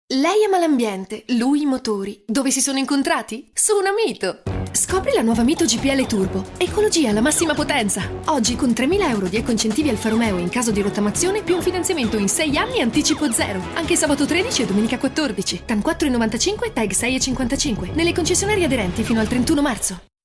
Lei ama l'ambiente, lui i motori. Dove si sono incontrati? Su una Mito. Scopri la nuova Mito GPL Turbo. Ecologia alla massima potenza. Oggi con 3.000 euro di ecoincentivi Alfa Romeo in caso di rottamazione più un finanziamento in 6 anni anticipo zero. Anche sabato 13 e domenica 14. TAN 4,95 TAG 6,55. Nelle concessionarie aderenti fino al 31 marzo.